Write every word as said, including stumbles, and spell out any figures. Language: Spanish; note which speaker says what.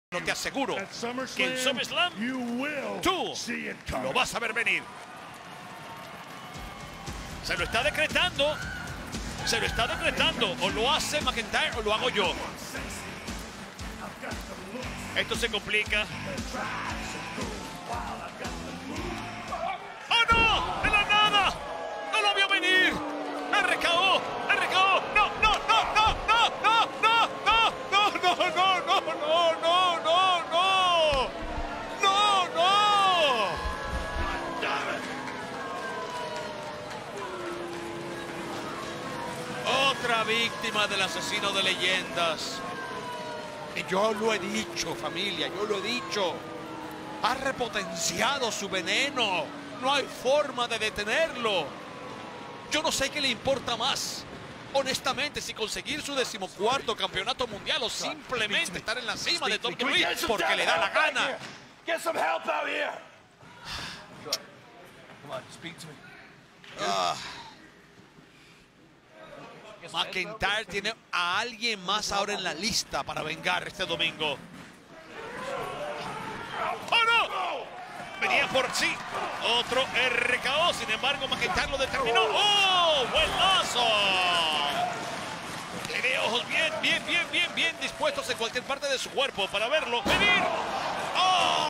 Speaker 1: No te aseguro que en SummerSlam tú lo vas a ver venir. Se lo está decretando. Se lo está decretando. O lo hace McIntyre o lo hago yo. Esto se complica. ¡Oh, no! ¡De la nada! ¡No lo vio venir! ¡R K O! ¡R K O! ¡No, no, no, no, no, no, no, no, no, no, no, no, no, no, no, no, no, no! Otra víctima del asesino de leyendas. Y yo lo he dicho, familia, yo lo he dicho. Ha repotenciado su veneno. No hay forma de detenerlo. Yo no sé qué le importa más, honestamente, si conseguir su decimocuarto campeonato mundial o simplemente estar en la cima de doble u WWE porque le da la gana. Ah. McIntyre tiene a alguien más ahora en la lista para vengar este domingo. ¡Oh, no! Venía por sí. Otro R K O. Sin embargo, McIntyre lo determinó. ¡Oh! ¡Buen lazo! Tiene ojos bien, bien, bien, bien, bien dispuestos en cualquier parte de su cuerpo para verlo venir. ¡Oh!